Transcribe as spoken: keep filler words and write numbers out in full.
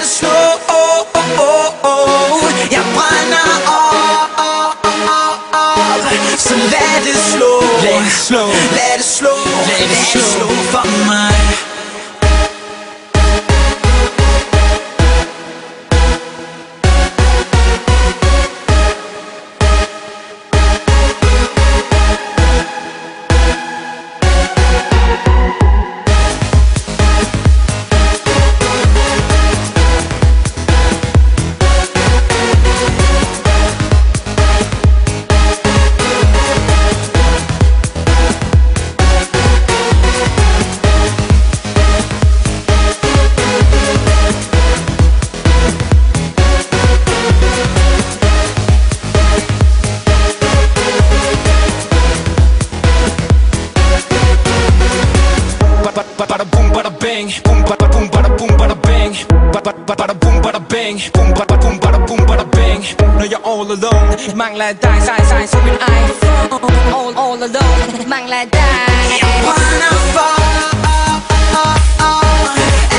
det slå. Jeg brænder op, så lad det slå. Lad det slå, lad det slå, lad det slå for mig. Bada boom, bada bang, boom, bada boom, bada boom, bada bang, bada bada boom, bada bang, boom, bada boom, bada boom, bada bang. Når jeg all alone, mangler dig, sej, sej som en iPhone. All, all alone, mangler dig. Jeg brænder for